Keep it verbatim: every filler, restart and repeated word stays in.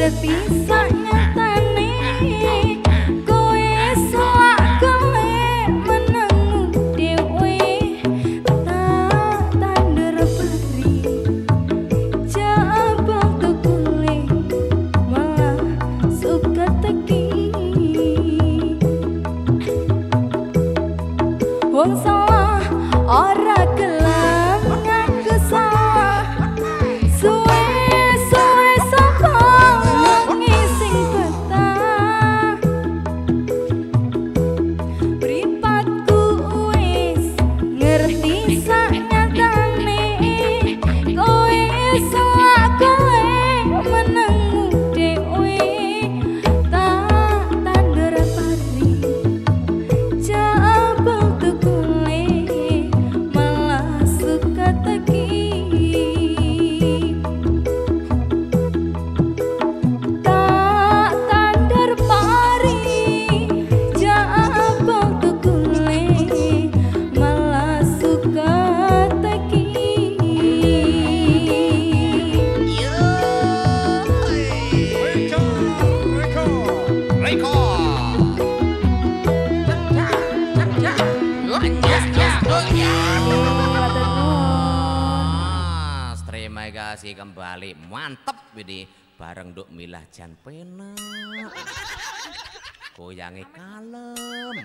ngerti sak nyatane kowe selak kowe meneng dhewe tak tandur pari jabal tukule malah suka teki wong salah ora gelem ngaku salah suwe suwe sapa ngising betah mripatku wis ngerti sak nyatane kowe selak kowe menengmu dhewe tak tandur pari jabal tukule malah suka teki tak tandur pari jabal tukule malah suka teki Terima kasih kembali, mantep ini bareng Nduk Milah jan penak, goyange kalem,